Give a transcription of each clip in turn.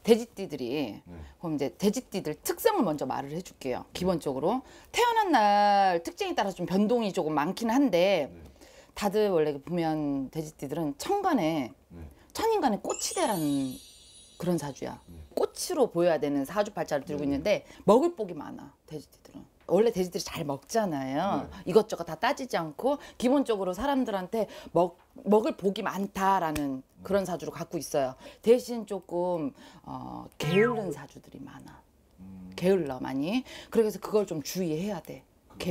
돼지띠들이 그럼 이제 돼지띠들 특성을 먼저 말을 해줄게요. 기본적으로 태어난 날 특징에 따라서 좀 변동이 조금 많긴 한데 다들 원래 보면 돼지띠들은 천간에 천인간의 꽃이대라는 그런 사주야. 꽃으로 보여야 되는 사주팔자를 들고 있는데 먹을 복이 많아 돼지띠들은. 원래 돼지들이 잘 먹잖아요. 이것저것 다 따지지 않고 기본적으로 사람들한테 먹을 복이 많다라는 그런 사주를 갖고 있어요. 대신 조금 게으른 사주들이 많아. 게을러 많이. 그래서 그걸 좀 주의해야 돼.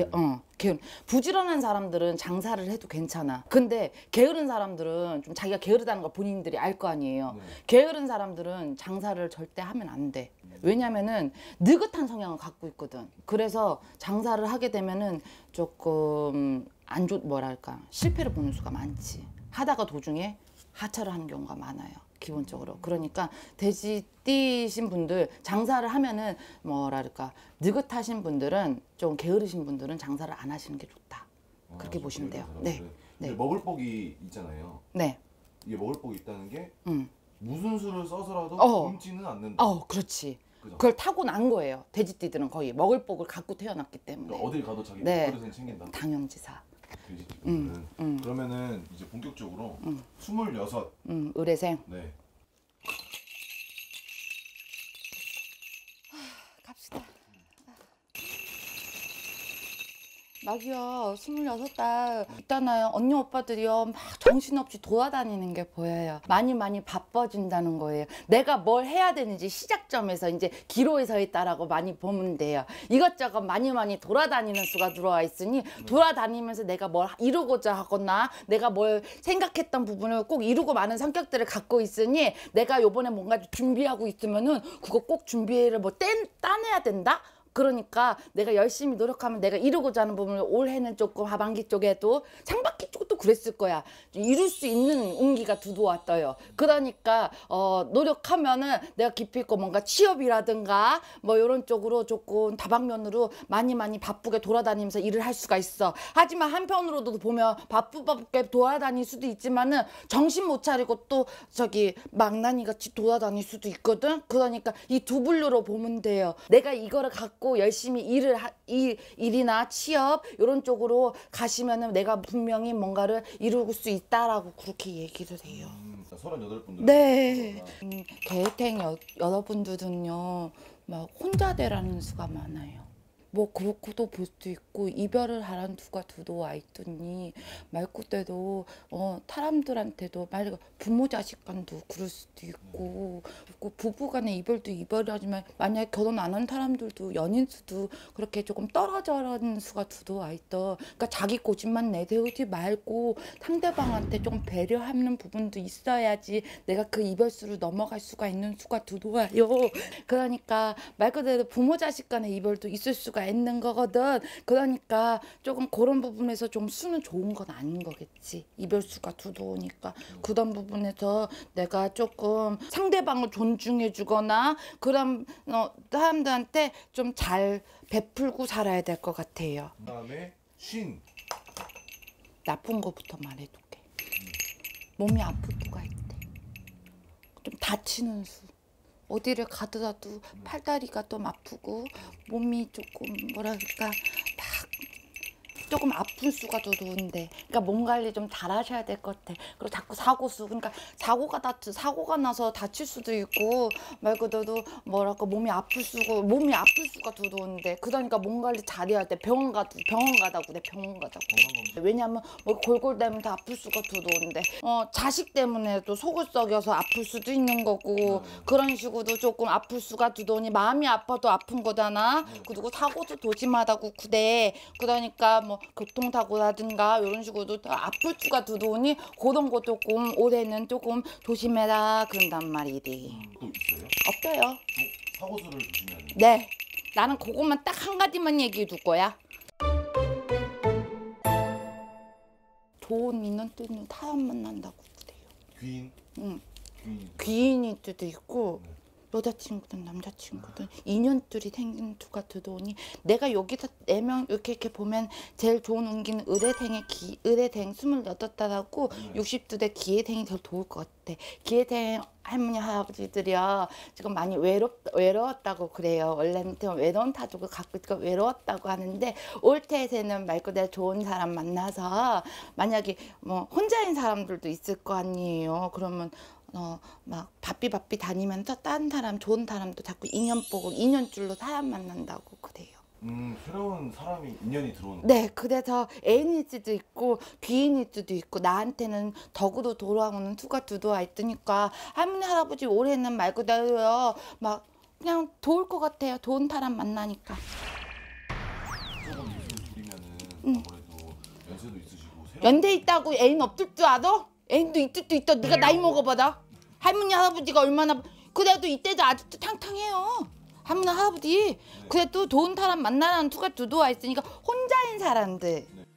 부지런한 사람들은 장사를 해도 괜찮아. 근데 게으른 사람들은 좀 자기가 게으르다는 걸 본인들이 알 거 아니에요. 게으른 사람들은 장사를 절대 하면 안 돼. 왜냐면은 느긋한 성향을 갖고 있거든. 그래서 장사를 하게 되면은 조금 뭐랄까 실패를 보는 수가 많지. 하다가 도중에 하차를 하는 경우가 많아요. 기본적으로. 그러니까 돼지띠신 분들 장사를 하면은 뭐랄까 느긋하신 분들은 좀 게으르신 분들은 장사를 안 하시는 게 좋다. 그렇게 보시면 돼요. 네. 네. 먹을 복이 있잖아요. 네. 이게 먹을 복이 있다는 게 무슨 수를 써서라도 굶지는 않는다. 그렇지. 그죠? 그걸 타고난 거예요. 돼지띠들은 거의 먹을 복을 갖고 태어났기 때문에. 그러니까 어딜 가도 자기 네. 그릇은 챙긴다. 당연지사. 돼지띠들은. 그러면은 이제 본격적으로 26. 의뢰생. 네. 갑시다. 막이요 26달 있잖아요. 언니 오빠들이요 막 정신없이 돌아다니는 게 보여요. 많이 바빠진다는 거예요. 내가 뭘 해야 되는지 시작점에서 이제 기로에 서 있다라고 많이 보면 돼요. 이것저것 많이 돌아다니는 수가 들어와 있으니 돌아다니면서 내가 뭘 이루고자 하거나 내가 뭘 생각했던 부분을 꼭 이루고 마는 성격들을 갖고 있으니 내가 요번에 뭔가 준비하고 있으면은 그거 꼭 준비를 뭐 따내야 된다? 그러니까 내가 열심히 노력하면 내가 이루고자 하는 부분을 올해는 조금 하반기 쪽에도 상반기 쪽도 그랬을 거야. 이룰 수 있는 운기가 두도와 떠요. 그러니까 노력하면은 내가 깊이 있고 뭔가 취업이라든가 뭐 이런 쪽으로 조금 다방면으로 많이 바쁘게 돌아다니면서 일을 할 수가 있어. 하지만 한편으로도 보면 바쁘게 돌아다닐 수도 있지만은 정신 못 차리고 또 저기 망나니 같이 돌아다닐 수도 있거든. 그러니까 이 두 분류로 보면 돼요. 내가 이거를 갖고 열심히 일이나 취업 이런 쪽으로 가시면은 내가 분명히 뭔가를 이룰 수 있다라고 그렇게 얘기를 해요. 38분들. 네. 계획행 여러분들은요 막 혼자되라는 수가 많아요. 뭐 그렇고도 볼 수도 있고 이별을 하라는 수가 들어와 있더니 말 그대로 사람들한테도 말 부모 자식 간도 그럴 수도 있고 부부간의 이별도 이별이지만 만약에 결혼 안 한 사람들도 연인 수도 그렇게 조금 떨어져라는 수가 들어와 있어. 그러니까 자기 고집만 내세우지 말고 상대방한테 좀 배려하는 부분도 있어야지 내가 그 이별수를 넘어갈 수가 있는 수가 들어와요. 그러니까 말 그대로 부모 자식 간의 이별도 있을 수가 있는 거거든. 그러니까 조금 그런 부분에서 좀 수는 좋은 건 아닌 거겠지. 이별수가 두더우니까 그런 부분에서 내가 조금 상대방을 존중해 주거나 그런 사람들한테 좀 잘 베풀고 살아야 될 것 같아요. 그다음에 나쁜 거부터 말해줄게. 몸이 아플 수가 있대. 좀 다치는 수. 어디를 가더라도 팔다리가 좀 아프고 몸이 조금 뭐랄까 막 조금 아픈 수가 들어오는데 그러니까 몸 관리 좀 잘하셔야 될 것 같아. 그리고 자꾸 사고수 그러니까 사고가 나서 다칠 수도 있고 말 그대로 뭐랄까 몸이 아플 수가 들어오는데 그러니까 몸 관리 잘해야 돼. 병원 가다고 그래. 병원 가자고. 왜냐면 뭐 골골대면서 아플 수가 들어오는데 자식 때문에도 속을 썩여서 아플 수도 있는 거고 그런 식으로 조금 아플 수가 들어오니 마음이 아파도 아픈 거잖아. 그리고 사고도 조심하다고 그래. 그러니까 뭐 교통사고라든가 이런 식으로 아플 수가 들어오니 그런 거 조금 올해는 조금 조심해라 그런단 말이지. 또 있어요? 없어요. 사고수를 조심해야 돼요. 네. 나는 그것만 딱 한 가지만 얘기해 줄 거야. 좋은 인연 뜨는 사람 만난다고 그래요. 귀인? 응. 귀인. 귀인일 수도 있고 여자친구든 남자친구든 인연줄이 생긴 두가 들어오니 내가 여기서 4명 이렇게 보면 제일 좋은 운기는 의뢰생의 의뢰생 28달하고 62대 기회생이 제일 좋을 것 같아. 기회생 할머니 할아버지들이요 지금 많이 외로웠다고 그래요. 원래는 좀 외로운 타족을 갖고 있고 외로웠다고 하는데 올 태에는 말 그대로 좋은 사람 만나서 만약에 뭐 혼자인 사람들도 있을 거 아니에요. 그러면 막 바삐 다니면서 다른 사람 좋은 사람도 자꾸 인연 보고 인연줄로 사람 만난다고 그래요. 새로운 사람이 인연이 들어오는. 네, 그래서 애인일 수도 있고 귀인일 수도 있고 나한테는 덕으로 돌아오는 수가 들어와 있으니까 할머니 할아버지 올해는 말 그대로요 막 그냥 좋을 것 같아요. 좋은 사람 만나니까. 조금 둘이면은 아무래도 연세도 있으시고 연대 있다고 애인 없을 줄 알아? 애인도 있을 수 있어. 네가 나이 먹어봐라. 할머니 할아버지가 얼마나 그래도 이때도 아직도 탕탕해요. 할머니 할아버지 그래도 좋은 사람 만나라는 투가 들어와 있으니까 혼자인 사람들